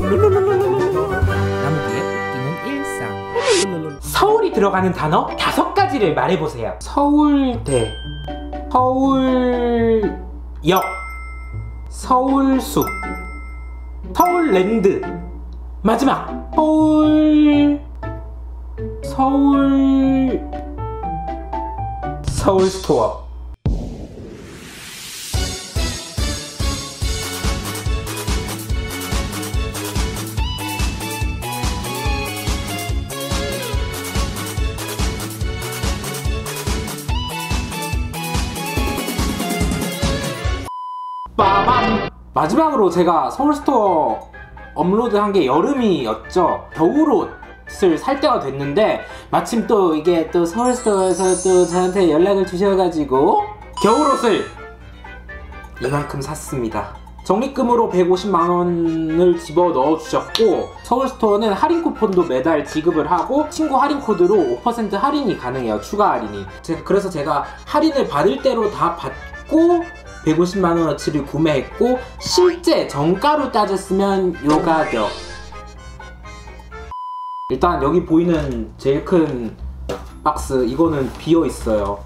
남구의 웃기는 일상. 서울이 들어가는 단어 5가지를 말해보세요. 서울대, 서울역, 서울숲, 서울랜드, 마지막 서울스토어. 빠밤! 마지막으로 제가 서울스토어 업로드한 게 여름이었죠. 겨울옷을 살 때가 됐는데 마침 또 이게 또 서울스토어에서 또 저한테 연락을 주셔가지고 겨울옷을 이만큼 샀습니다. 적립금으로 150만원을 집어 넣어 주셨고, 서울스토어는 할인 쿠폰도 매달 지급을 하고 친구 할인 코드로 5% 할인이 가능해요. 추가 할인이. 그래서 제가 할인을 받을 대로 다 받고 150만원어치를 구매했고, 실제 정가로 따졌으면 요 가격. 일단 여기 보이는 제일 큰 박스, 이거는 비어있어요.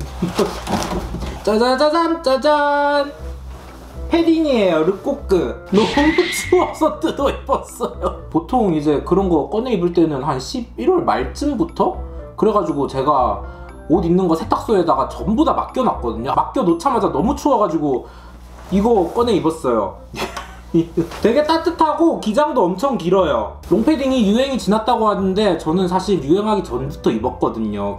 짜자자잔 짜잔! 패딩이에요. 르꼬크. 너무 추워서 뜯어 입었어요. 보통 이제 그런 거 꺼내 입을 때는 한 11월 말쯤부터? 그래가지고 제가 옷 입는 거 세탁소에다가 전부 다 맡겨놨거든요. 맡겨놓자마자 너무 추워가지고 이거 꺼내 입었어요. 되게 따뜻하고 기장도 엄청 길어요. 롱패딩이 유행이 지났다고 하는데 저는 사실 유행하기 전부터 입었거든요.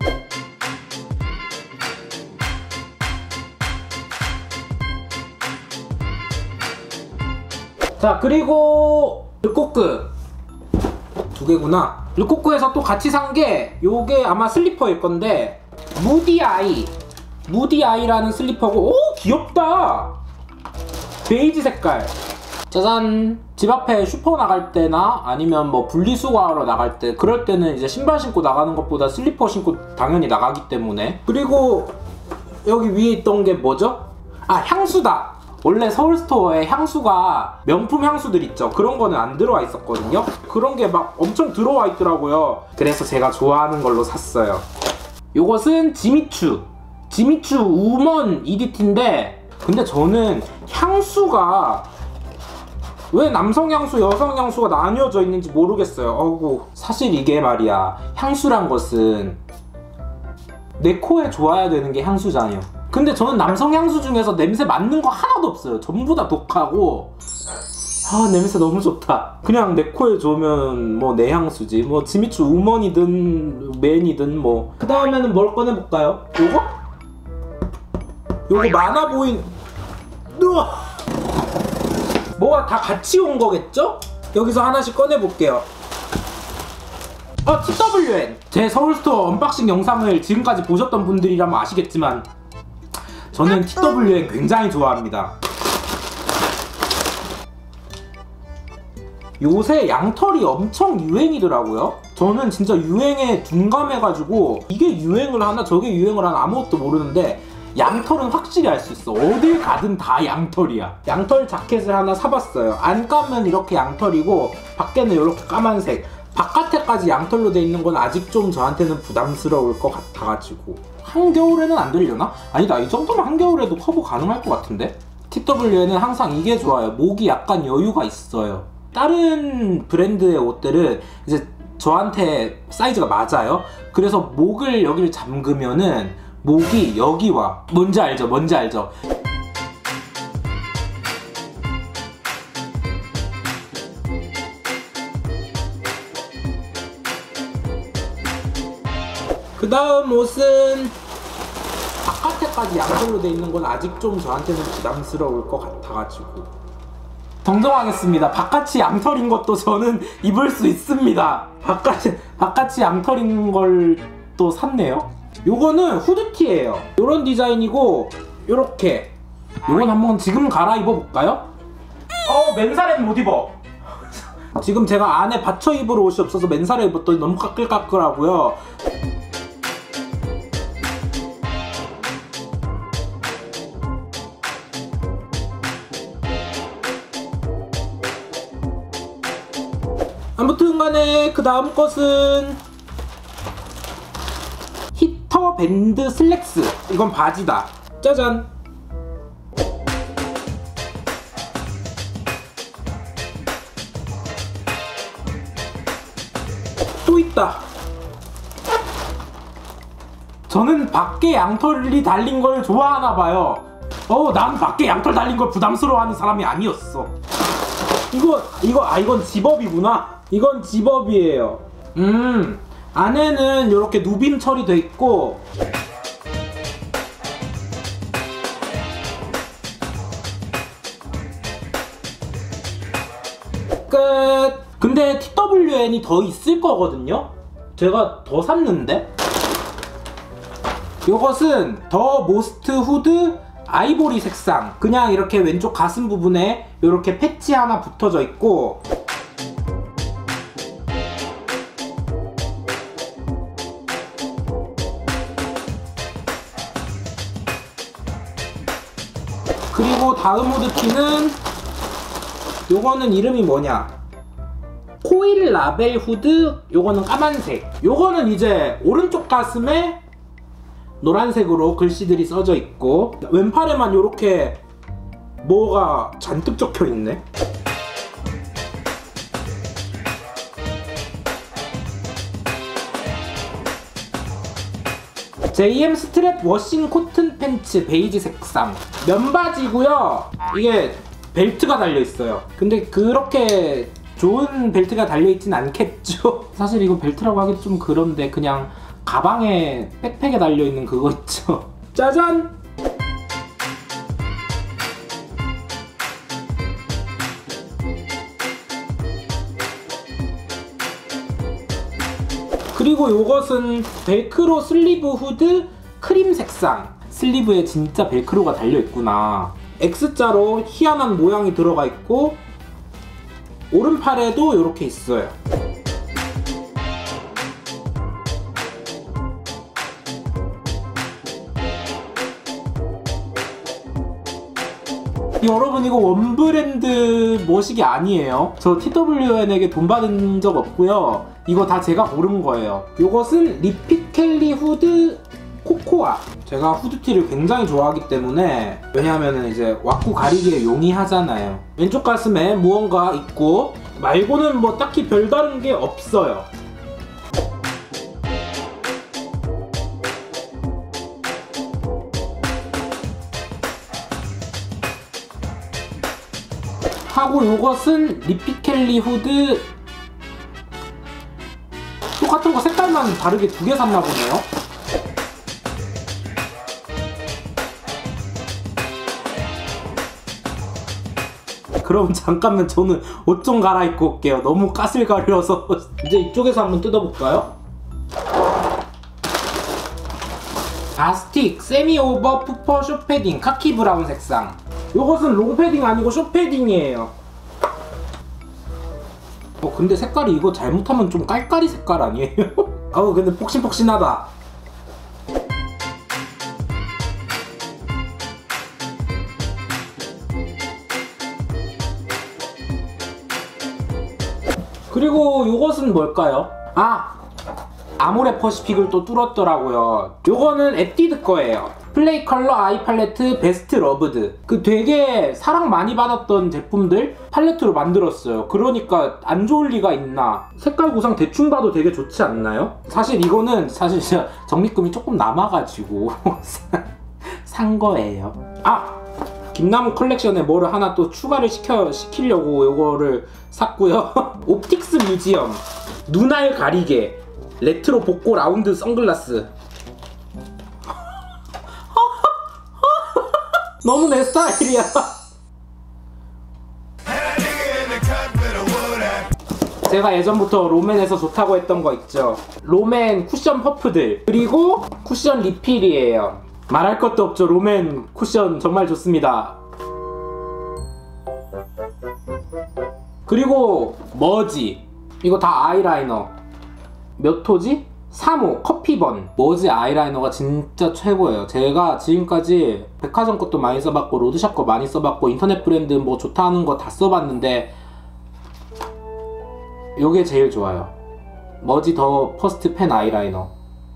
자, 그리고 르꼬크 2개구나. 르꼬크에서 또 같이 산 게 요게 아마 슬리퍼일 건데 무디아이라는 슬리퍼고, 오 귀엽다. 베이지 색깔. 짜잔. 집 앞에 슈퍼 나갈 때나 아니면 뭐 분리수거하러 나갈 때, 그럴 때는 이제 신발 신고 나가는 것보다 슬리퍼 신고 당연히 나가기 때문에. 그리고 여기 위에 있던 게 뭐죠? 아, 향수다. 원래 서울스토어에 향수가 명품 향수들 있죠. 그런 거는 안 들어와 있었거든요. 그런 게 막 엄청 들어와 있더라고요. 그래서 제가 좋아하는 걸로 샀어요. 요것은 지미추 우먼 EDT인데, 근데 저는 향수가 왜 남성 향수, 여성 향수가 나뉘어져 있는지 모르겠어요. 어구, 사실 이게 말이야, 향수란 것은 내 코에 좋아야 되는 게 향수잖아요. 근데 저는 남성 향수 중에서 냄새 맡는 거 하나도 없어요. 전부 다 독하고, 아 냄새 너무 좋다. 그냥 내 코에 좋으면 뭐 내 향수지. 뭐 지미추 우먼이든 맨이든 뭐. 그 다음에는 뭘 꺼내볼까요? 요거 많아 보인, 우와! 뭐가 다 같이 온 거겠죠? 여기서 하나씩 꺼내볼게요. TWN! 제 서울스토어 언박싱 영상을 지금까지 보셨던 분들이라면 아시겠지만 저는 TWN 굉장히 좋아합니다. 요새 양털이 엄청 유행이더라고요. 저는 진짜 유행에 둔감해가지고 이게 유행을 하나 저게 유행을 하나 아무것도 모르는데, 양털은 확실히 알 수 있어. 어딜 가든 다 양털이야. 양털 자켓을 하나 사봤어요. 안감은 이렇게 양털이고 밖에는 이렇게 까만색. 바깥에까지 양털로 돼 있는 건 아직 좀 저한테는 부담스러울 것 같아가지고. 한겨울에는 안 되려나? 아니다, 이 정도면 한겨울에도 커버 가능할 것 같은데? TWN은 항상 이게 좋아요. 목이 약간 여유가 있어요. 다른 브랜드의 옷들은 이제 저한테 사이즈가 맞아요. 그래서 목을 여기를 잠그면은 목이 여기 와. 뭔지 알죠? 그 다음 옷은 바깥에까지 양털로 돼 있는 건 아직 좀 저한테는 부담스러울 것 같아가지고 정정하겠습니다. 바깥이 양털인 것도 저는 입을 수 있습니다. 바깥이 양털인 걸 또 샀네요. 요거는 후드티예요. 요런 디자인이고, 요렇게. 요건 한번 지금 갈아입어 볼까요? 맨살엔 못 입어. 지금 제가 안에 받쳐 입을 옷이 없어서 맨살에 입었더니 너무 까끌까끌하고요. 아무튼 간에 그 다음 것은 히터 밴드 슬랙스. 이건 바지다. 짜잔. 또 있다. 저는 밖에 양털이 달린 걸 좋아하나봐요. 난 밖에 양털 달린 걸 부담스러워하는 사람이 아니었어. 이건 집업이구나. 이건 집업이에요. 안에는 이렇게 누빔 처리돼 있고, 끝. 근데 TWN이 더 있을 거거든요. 제가 더 샀는데. 요것은 더 모스트 후드 아이보리 색상. 그냥 이렇게 왼쪽 가슴 부분에 이렇게 패치 하나 붙어져 있고, 그리고 다음 후드티는 요거는 이름이 뭐냐, 코일 라벨 후드. 요거는 까만색. 요거는 이제 오른쪽 가슴에 노란색으로 글씨들이 써져 있고, 왼팔에만 요렇게 뭐가 잔뜩 적혀 있네. JM 스트랩 워싱 코튼 팬츠 베이지 색상 면바지고요. 이게 벨트가 달려있어요. 근데 그렇게 좋은 벨트가 달려있진 않겠죠. 사실 이거 벨트라고 하기도 좀 그런데 그냥 가방에 백팩에 달려있는 그거 있죠. 짜잔! 그리고 요것은 벨크로 슬리브 후드 크림 색상. 슬리브에 진짜 벨크로가 달려있구나. X자로 희한한 모양이 들어가 있고, 오른팔에도 이렇게 있어요. 여러분, 이거 원브랜드 머시기 아니에요. 저 TWN에게 돈 받은 적 없고요. 이거 다 제가 고른 거예요. 요것은 리핏 켈리 후드 코코아. 제가 후드티를 굉장히 좋아하기 때문에, 왜냐하면 이제 왁구 가리기에 용이하잖아요. 왼쪽 가슴에 무언가 있고 말고는 뭐 딱히 별다른 게 없어요. 하고 요것은 리핏 켈리 후드. 똑같은 거 색깔만 다르게 두 개 샀나 보네요. 그럼 잠깐만 저는 옷 좀 갈아입고 올게요. 너무 까슬가려서. 이제 이쪽에서 한번 뜯어볼까요? 아스틱 세미 오버 푸퍼 쇼패딩 카키 브라운 색상. 요것은 롱패딩 아니고 쇼패딩이에요. 근데 색깔이 이거 잘못하면 좀 깔깔이 색깔 아니에요? 근데 폭신폭신하다. 그리고 요것은 뭘까요? 아모레 퍼시픽을 또 뚫었더라고요. 요거는 에뛰드 거예요. 플레이 컬러 아이 팔레트 베스트 러브드. 그 되게 사랑 많이 받았던 제품들 팔레트로 만들었어요. 그러니까 안 좋을 리가 있나. 색깔 구성 대충 봐도 되게 좋지 않나요? 사실 이거는 진짜 적립금이 조금 남아가지고 산 거예요. 김나무 컬렉션에 뭐를 하나 또 추가를 시키려고 요거를 샀고요. 옵틱스 뮤지엄 눈알 가리개 레트로 복고 라운드 선글라스. 너무 내 스타일이야. 제가 예전부터 롬앤에서 좋다고 했던 거 있죠. 롬앤 쿠션 퍼프들, 그리고 쿠션 리필이에요. 말할 것도 없죠. 롬앤 쿠션 정말 좋습니다. 그리고 머지, 이거 다 아이라이너. 몇 호지? 3호 커피번. 머지 아이라이너가 진짜 최고예요. 제가 지금까지 백화점 것도 많이 써봤고 로드샵 거 많이 써봤고 인터넷 브랜드 뭐 좋다 하는 거 다 써봤는데 요게 제일 좋아요. 머지 더 퍼스트 펜 아이라이너.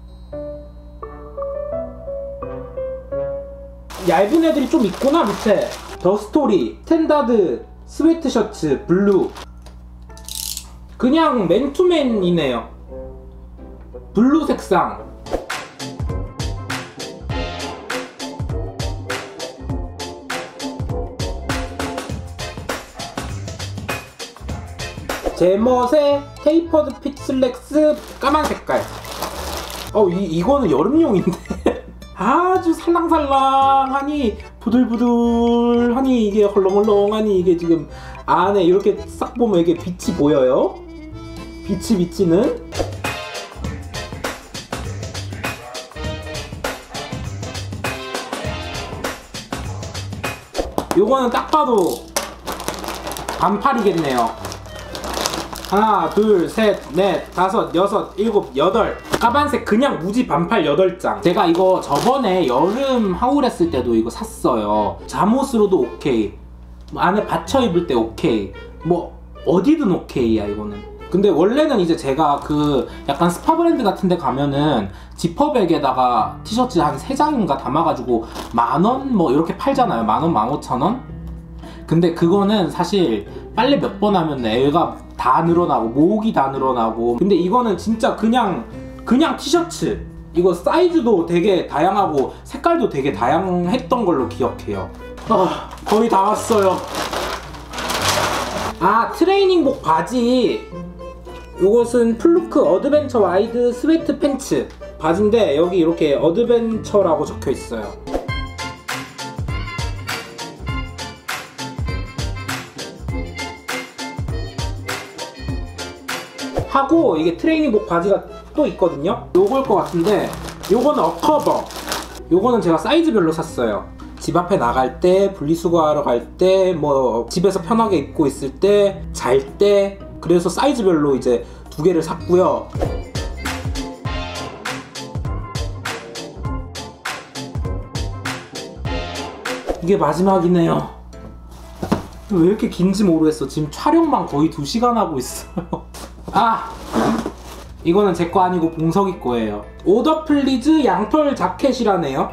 얇은 애들이 좀 있구나 밑에. 더 스토리, 스탠다드, 스웨트셔츠, 블루. 그냥 맨투맨이네요. 블루 색상. 제멋의 테이퍼드 핏 슬랙스 까만 색깔. 이거는 여름용인데. 아주 살랑살랑하니 부들부들하니 이게 헐렁헐렁하니 이게 지금 안에 이렇게 싹 보면 이게 빛이 보여요. 빛이 비치는. 요거는 딱 봐도 반팔이겠네요. 하나, 둘, 셋, 넷, 다섯, 여섯, 일곱, 여덟. 까만색 그냥 무지 반팔 8장. 제가 이거 저번에 여름 하울 했을 때도 이거 샀어요. 잠옷으로도 오케이, 안에 받쳐 입을 때 오케이, 뭐 어디든 오케이야 이거는. 근데 원래는 이제 제가 그 약간 스파 브랜드 같은 데 가면은 지퍼백에다가 티셔츠 한 3장인가 담아가지고 10,000원 뭐 이렇게 팔잖아요. 10,000원, 15,000원? 근데 그거는 사실 빨래 몇 번 하면 애가 다 늘어나고 목이 다 늘어나고. 근데 이거는 진짜 그냥 티셔츠. 이거 사이즈도 되게 다양하고 색깔도 되게 다양했던 걸로 기억해요. 거의 다 왔어요. 트레이닝복 바지. 요것은 플루크 어드벤처 와이드 스웨트 팬츠 바지인데 여기 이렇게 어드벤처라고 적혀 있어요. 하고 이게 트레이닝복 바지가 또 있거든요. 요걸 것 같은데 요거는 어커버. 요거는 제가 사이즈별로 샀어요. 집 앞에 나갈 때, 분리수거하러 갈 때, 뭐 집에서 편하게 입고 있을 때, 잘 때. 그래서 사이즈별로 이제 2개를 샀고요. 이게 마지막이네요. 왜 이렇게 긴지 모르겠어. 지금 촬영만 거의 2시간 하고 있어요. 이거는 제 거 아니고 봉석이 거예요. 오더 플리즈 양털 자켓이라네요.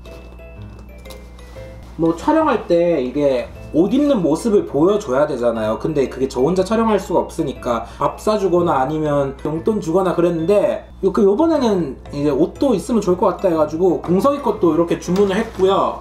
뭐 촬영할 때 이게 옷 입는 모습을 보여줘야 되잖아요. 근데 그게 저 혼자 촬영할 수가 없으니까 밥 사주거나 아니면 용돈 주거나 그랬는데 요번에는 이제 옷도 있으면 좋을 것 같다 해가지고 봉석이 것도 이렇게 주문을 했고요.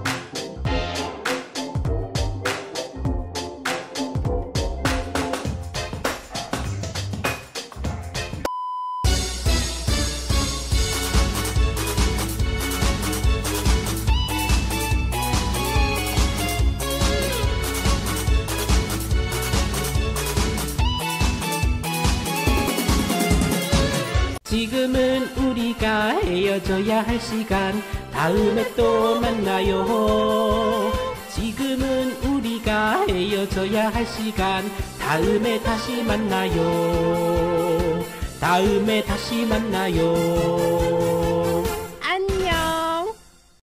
지금은 우리가 헤어져야 할 시간. 다음에 또 만나요. 지금은 우리가 헤어져야 할 시간. 다음에 다시 만나요. 다음에 다시 만나요.